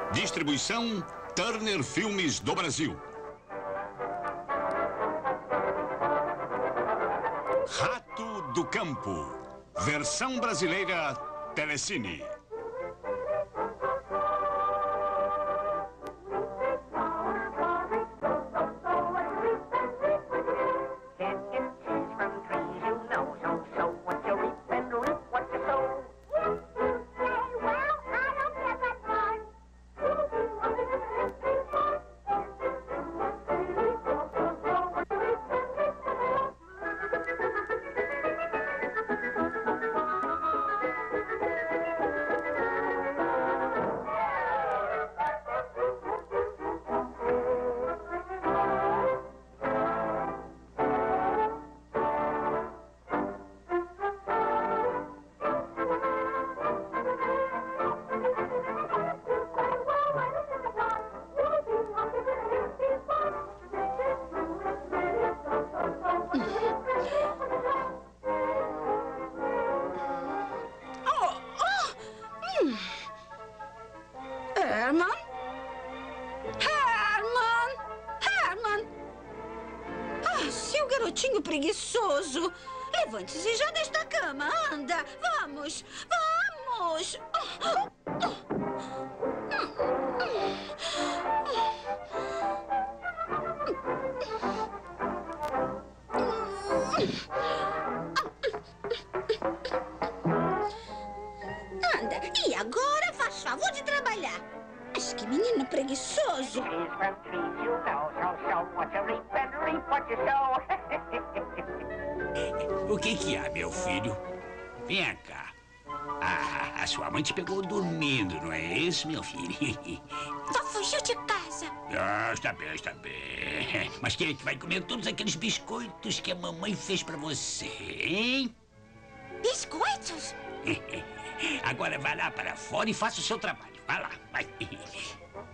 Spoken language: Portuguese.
Distribuição Turner Filmes do Brasil. Rato do Campo. Versão brasileira Telecine. Garotinho preguiçoso. Levante-se já desta cama. Anda. Vamos. Vamos. Anda. E agora faz favor de trabalhar. Mas que menino preguiçoso. O que há, meu filho? Vem cá. A sua mãe te pegou dormindo, não é isso, meu filho? Só fugiu de casa. Está bem, está bem. Mas quem é que vai comer todos aqueles biscoitos que a mamãe fez pra você, hein? Biscoitos? Agora vai lá para fora e faça o seu trabalho. Vai lá, vai.